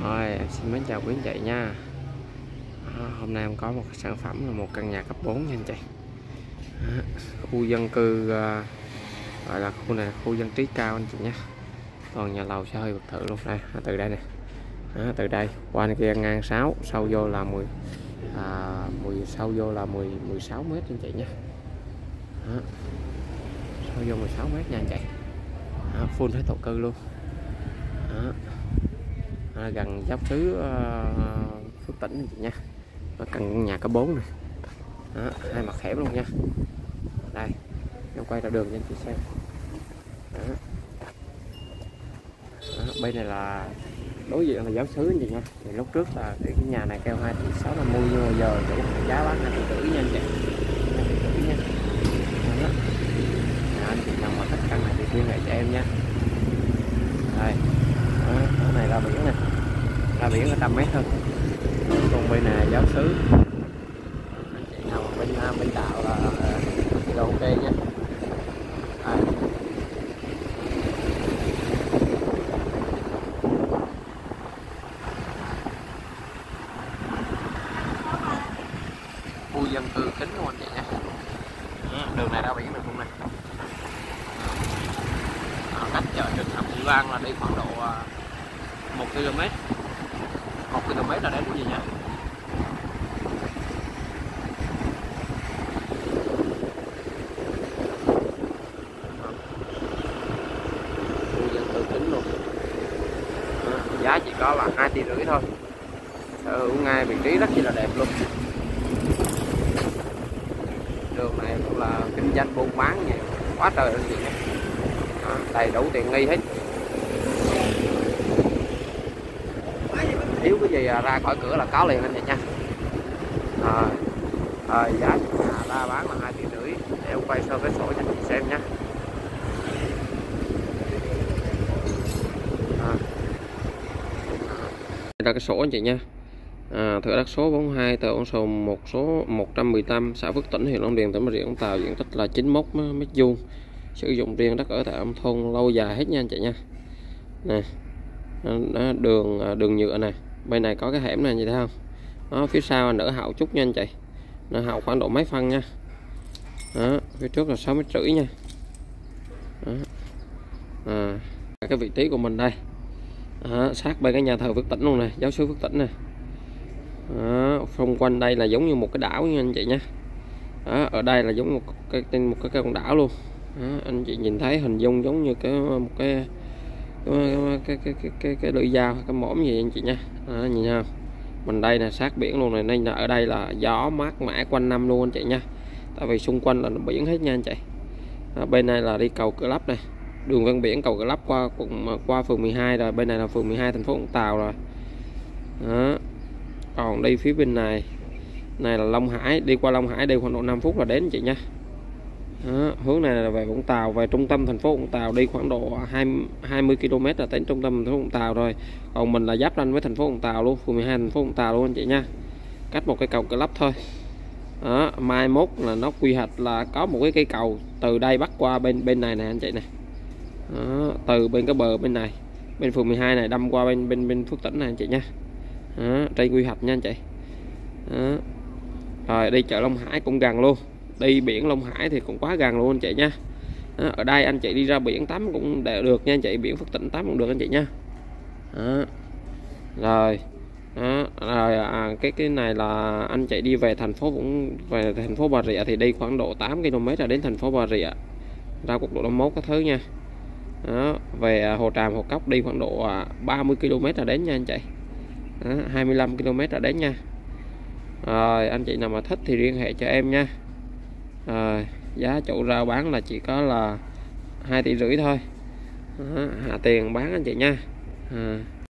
Rồi, em xin mến chào quý anh chị nha. Hôm nay em có một sản phẩm là một căn nhà cấp 4 nha anh chị. Khu dân cư, gọi là khu này khu dân trí cao anh chị nha. Toàn nhà lầu xe hơi biệt thự luôn đây, từ đây nè. Từ đây qua kia ngang 6, sâu vô là 16 mét anh chị nha. Sâu vô 16 mét nha anh chị. Full thế thổ cư luôn. Gần giáo xứ Phước Tỉnh anh chị nha. Nó căn nhà cấp 4 này. Hai mặt hẻm luôn nha. Đây em quay ra đường cho anh chị xem. Bên này là đối diện là giáo xứ anh chị nha. Thì lúc trước là cái nhà này kêu 2,6 tỷ nhưng mà giờ chủ giá bán 2,5 tỷ nha anh chị. 2,5 tỷ nha. Anh chị nào mà thích căn này thì liên hệ cho em nha. Đây ở này là biển này, ra biển là 100 mét thôi. Còn bên này giáo xứ, anh chị nào bên đạo là ok nha. Khu dân cư kính luôn anh chị nha. Đường này ra biển được luôn này. Cách chợ Trường Học Vũ An là đi khoảng độ 1 km. 1 km là đến cái gì nha. Khu dân cư kính luôn. Giá chỉ có là 2,5 tỷ thôi. Sở hữu ngay vị trí rất là đẹp luôn. Đường này cũng là kinh doanh buôn bán nhiều quá trời anh chị nhé. Đầy đủ tiện nghi hết. Thiếu cái gì ra khỏi cửa là có liền anh chị nha. Giá nhà ra bán là 2,5 tỷ. Để em quay sơ cái sổ cho anh chị xem nhé. Ra cái sổ anh chị nha. Thửa đất số 42 tờ con sổ 1 số 115 xã Phước Tỉnh huyện Long Điền tỉnh Bà Rịa Vũng Tàu, diện tích là 91 m², sử dụng riêng đất ở tại âm thôn lâu dài hết nha anh chị nha. Nè, đường nhựa này, bên này có cái hẻm này như thấy không? Đó, phía sau nở hậu chút nha anh chị. Nó hậu khoảng độ mấy phân nha. Đó, phía trước là 6,5 m nha. Đó. Cái vị trí của mình đây. Sát bên cái nhà thờ Phước Tỉnh luôn này, giáo xứ Phước Tỉnh này. Xung quanh đây là giống như một cái đảo nha anh chị nha. Ở đây là giống một cái con đảo luôn. Anh chị nhìn thấy hình dung giống như cái lưỡi dao, cái mõm gì anh chị nha. Nhìn không? Mình đây là sát biển luôn này, nên là ở đây là gió mát mẻ quanh năm luôn anh chị nha. Tại vì xung quanh là biển hết nha anh chị. Bên này là đi cầu Cửa Lấp này, đường ven biển cầu Cửa Lấp qua phường 12 rồi, bên này là phường 12 thành phố Vũng Tàu rồi. Còn đi phía bên này là Long Hải, đi qua Long Hải đi khoảng độ 5 phút là đến chị nha. Hướng này là về Vũng Tàu, về trung tâm thành phố Vũng Tàu, đi khoảng độ 20 km là đến trung tâm thành phố Vũng Tàu rồi. Còn mình là giáp ranh với thành phố Vũng Tàu luôn, phường 12 thành phố Vũng Tàu luôn anh chị nha. Cách một cái cầu Cửa Lấp thôi. Mai mốt là nó quy hoạch là có một cái cây cầu từ đây bắc qua bên này nè anh chị nè. Từ bên cái bờ bên này, bên phường 12 này đâm qua bên Phước Tỉnh này anh chị nha. Trên quy hoạch nha anh chị. Rồi đi chợ Long Hải cũng gần luôn, đi biển Long Hải thì cũng quá gần luôn anh chị nha. Ở đây anh chị đi ra biển tắm cũng đều được nha anh chị, biển Phước Tỉnh tắm cũng được anh chị nha. Rồi cái này là anh chị đi về thành phố Bà Rịa thì đi khoảng độ 8 km là đến thành phố Bà Rịa, ra quốc lộ 51 các thứ nha. Về Hồ Tràm Hồ Cốc đi khoảng độ 30 km là đến nha anh chị. 25 km là đến nha. Rồi anh chị nào mà thích thì liên hệ cho em nha. Giá chủ rao bán là chỉ có là 2,5 tỷ thôi. Hạ tiền bán anh chị nha.